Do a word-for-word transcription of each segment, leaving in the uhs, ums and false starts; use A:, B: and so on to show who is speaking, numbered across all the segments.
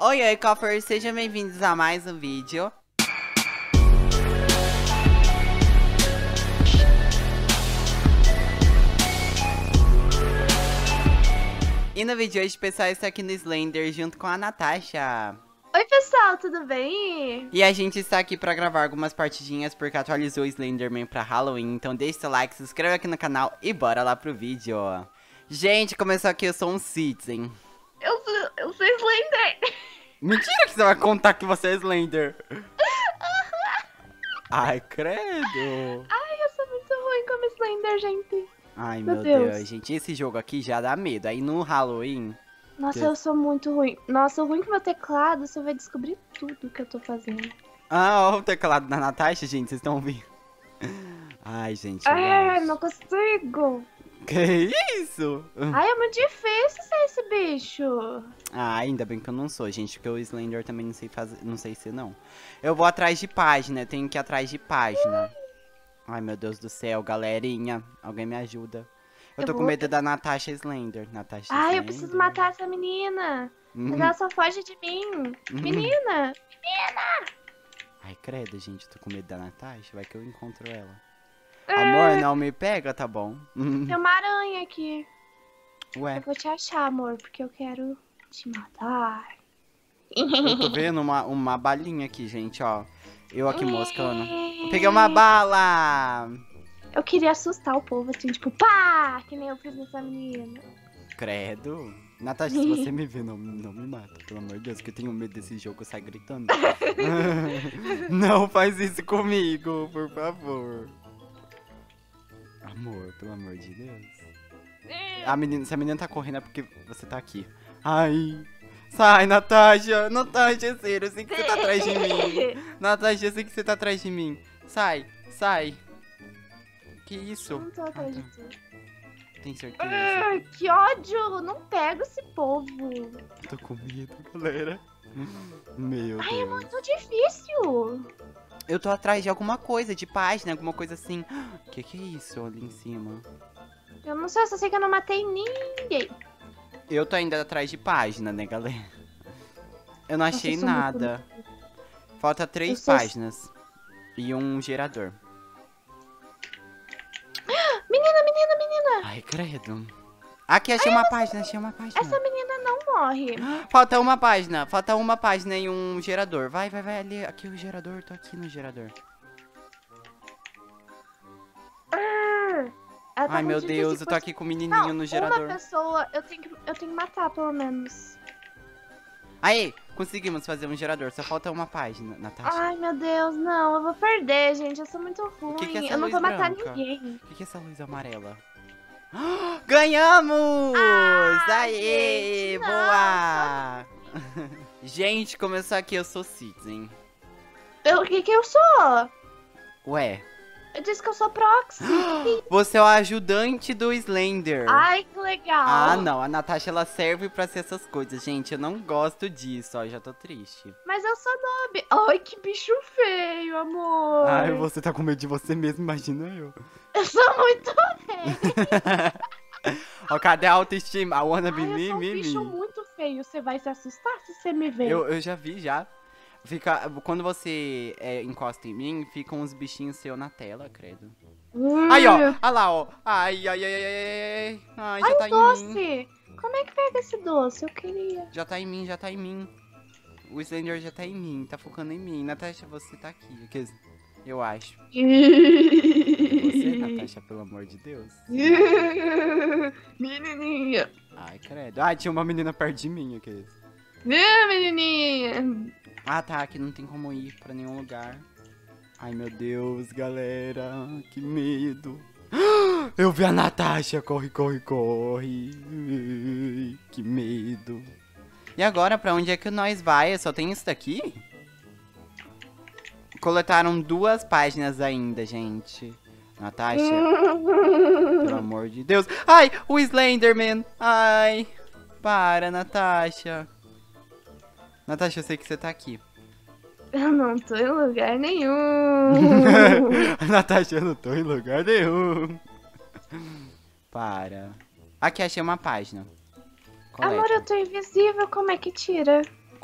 A: Oi, oi, Coffers, sejam bem-vindos a mais um vídeo. E no vídeo de hoje, pessoal, eu estou aqui no Slender junto com a Natasha.
B: Oi, pessoal, tudo bem?
A: E a gente está aqui pra gravar algumas partidinhas porque atualizou o Slenderman pra Halloween. Então deixa seu like, se inscreve aqui no canal e bora lá pro vídeo. Gente, começou aqui, eu sou um Citizen.
B: Eu sou, eu sou Slender.
A: Mentira que você vai contar que você é Slender. Ai, credo.
B: Ai, eu sou muito ruim como Slender, gente.
A: Ai,
B: meu
A: meu
B: Deus.
A: Deus. Gente, esse jogo aqui já dá medo. Aí no Halloween...
B: Nossa,
A: Que-
B: eu sou muito ruim. Nossa, o ruim com meu teclado, você vai descobrir tudo que eu tô fazendo.
A: Ah, ó o teclado da Natasha, gente, vocês estão ouvindo? Ai, gente,
B: Ai,
A: relaxa.
B: não consigo.
A: Que isso?
B: Ai, é muito difícil ser esse bicho.
A: Ah, ainda bem que eu não sou, gente, porque o Slender também não sei fazer, não sei ser não. Eu vou atrás de página, eu tenho que ir atrás de página. Ai, meu Deus do céu, galerinha, alguém me ajuda. Eu
B: Eu
A: tô com
B: vou-
A: medo da Natasha Slender. Natasha
B: Ai, eu
A: Slender.
B: preciso matar essa menina. Mas
A: Uhum.
B: ela só foge de mim.
A: Uhum.
B: Menina.
A: Ai, credo, gente, eu tô com medo da Natasha, vai que eu encontro ela.
B: É,
A: Amor, não me pega, tá bom?
B: Tem uma aranha aqui.
A: Ué,
B: Eu vou te achar, amor, porque eu quero te matar.
A: eu tô vendo uma, uma balinha aqui, gente, ó. Eu aqui moscando. Peguei uma bala!
B: Eu queria assustar o povo, assim, tipo, pá! Que nem eu fiz nessa menina.
A: Credo. Natasha, se você me ver, não, não me mata, pelo amor de Deus, que eu tenho medo desse jogo, eu saio gritando. Não faz isso comigo, por favor. Amor, pelo amor de Deus. A menina, se a menina tá correndo é porque você tá aqui. Ai. Sai, Natasha. Natasha, é sério, eu sei que você tá atrás de mim. Natasha, eu sei que você tá atrás de mim. Sai, sai. Que isso?
B: Não tô atrás de
A: Ah,
B: tu.
A: tá. Tem certeza?
B: Ai, que ódio! Não pego esse povo.
A: Tô com medo, galera. Meu
B: Ai, é
A: Deus.
B: muito difícil.
A: Eu tô atrás de alguma coisa, de página, alguma coisa assim. Que que é isso ali em cima?
B: Eu não sei, só sei que eu não matei ninguém.
A: Eu tô ainda atrás de página, né, galera? Eu não
B: Nossa,
A: achei
B: eu sou muito
A: nada. Falta três
B: Eu sou-
A: páginas. E um gerador.
B: Menina, menina, menina.
A: Ai, credo. Aqui, achei uma página, achei uma página.
B: Essa menina não morre.
A: Falta uma página, falta uma página e um gerador. Vai, vai, vai ali. Aqui o gerador, tô aqui no gerador.
B: Ela tá
A: Ai,
B: muito
A: meu
B: difícil
A: Deus, eu tô
B: por-
A: aqui com o menininho
B: Não,
A: no
B: uma
A: gerador.
B: pessoa eu tenho, que, eu tenho que matar, pelo menos.
A: Aí, conseguimos fazer um gerador, só falta uma página, Natasha.
B: Ai, meu Deus, não, eu vou perder, gente. Eu sou muito ruim.
A: que que é essa
B: eu não
A: luz
B: vou matar
A: branca?
B: ninguém.
A: O que, que é essa luz amarela? Ganhamos!
B: Ah,
A: Aê!
B: gente, não,
A: Boa! Gente, começou aqui, eu sou Citizen.
B: Eu, o que que eu sou?
A: Ué,
B: Eu disse que eu sou proxy.
A: você é o ajudante do Slender.
B: Ai, que legal.
A: Ah, não, a Natasha ela serve pra ser essas coisas, gente. Eu não gosto disso, ó, já tô triste.
B: Mas eu sou noob. Ai, que bicho feio, amor.
A: Ai, você tá com medo de você mesmo, imagina eu.
B: Eu sou muito feio.
A: Ó, cadê a autoestima? I wanna be
B: Ai,
A: me,
B: eu sou um
A: me,
B: bicho
A: me.
B: muito feio. Você vai se assustar se você me ver.
A: Eu, eu já vi, já. Fica, quando você é, encosta em mim, ficam uns bichinhos seus na tela, credo.
B: Hum.
A: Aí, ó. Olha lá, ó. Ai, ai, ai, ai, ai, ai. Ai, já tá em mim.
B: Doce. Como é que pega esse doce? Eu queria.
A: Já tá em mim, já tá em mim. O Slender já tá em mim, tá focando em mim. Natasha, você tá aqui. quer dizer, Eu acho. Você, Natasha, pelo amor de Deus.
B: Menininha.
A: Ai, credo. Ah, tinha uma menina perto de mim, aqui.
B: Ah, menininha.
A: Ah, tá, aqui não tem como ir pra nenhum lugar. Ai, meu Deus, galera, que medo. Eu vi a Natasha, corre, corre, corre. Que medo. E agora, pra onde é que nós vai? Só tem isso daqui? Coletaram duas páginas ainda, gente. Natasha, pelo amor de Deus. Ai, o Slenderman. Ai, para, Natasha. Natasha, eu sei que você tá aqui.
B: Eu não tô em lugar nenhum.
A: Natasha, eu não tô em lugar nenhum. Para. Aqui, achei uma página. Coleta.
B: Amor, eu tô invisível, como é que tira?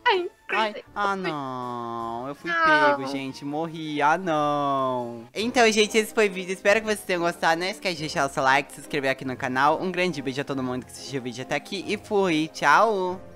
B: Ai,
A: Ai, ah não, eu fui
B: Não.
A: pego, gente, morri, ah não. Então, gente, esse foi o vídeo, espero que vocês tenham gostado. Não esquece de deixar o seu like, se inscrever aqui no canal. Um grande beijo a todo mundo que assistiu o vídeo até aqui e fui, tchau!